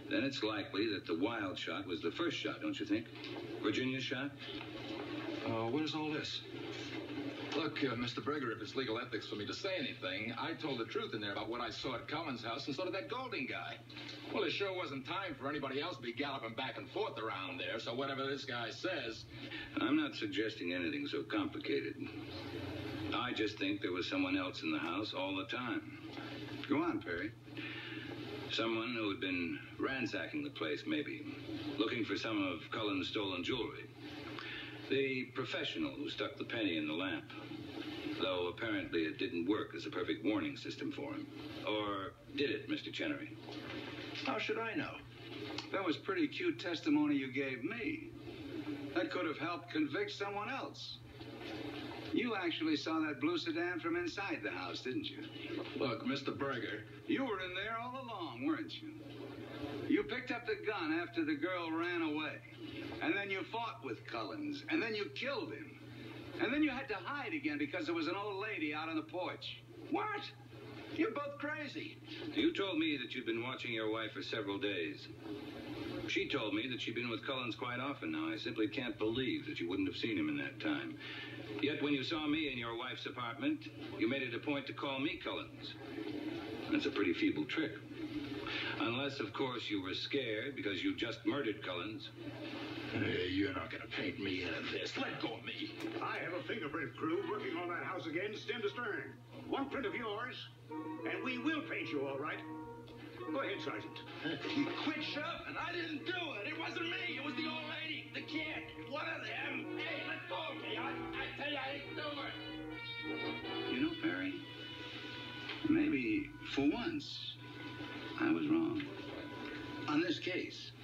then it's likely that the wild shot was the first shot, don't you think? Virginia's shot? What is all this? Look, Mr. Berger, if it's legal ethics for me to say anything, I told the truth in there about what I saw at Cullen's house, and so did that Golding guy. Well, it sure wasn't time for anybody else to be galloping back and forth around there, so whatever this guy says... I'm not suggesting anything so complicated. I just think there was someone else in the house all the time. Go on, Perry. Someone who had been ransacking the place, maybe, looking for some of Cullen's stolen jewelry. The professional who stuck the penny in the lamp, though apparently it didn't work as a perfect warning system for him. Or did it, Mr. Chenery? How should I know? That was pretty cute testimony you gave me. That could have helped convict someone else. You actually saw that blue sedan from inside the house, didn't you? Look, Mr. Berger... You were in there all along, weren't you? You picked up the gun after the girl ran away. And then you fought with Cullens. And then you killed him. And then you had to hide again because there was an old lady out on the porch. What? You're both crazy. You told me that you'd been watching your wife for several days. She told me that she'd been with Cullens quite often now. I simply can't believe that you wouldn't have seen him in that time. Yet when you saw me in your wife's apartment, you made it a point to call me Cullens. That's a pretty feeble trick. Unless, of course, you were scared because you just murdered Cullens. Hey, you're not going to paint me into this. Let go of me. I have a fingerprint crew working on that house again, stem to stern. One print of yours, and we will paint you all right. Go ahead, Sergeant. Quit shoving. I didn't do it. It wasn't me. It was the old lady, the kid, one of them. Hey, let go of me. I tell you, I didn't do it. You know, Perry, maybe for once, I was wrong. On this case.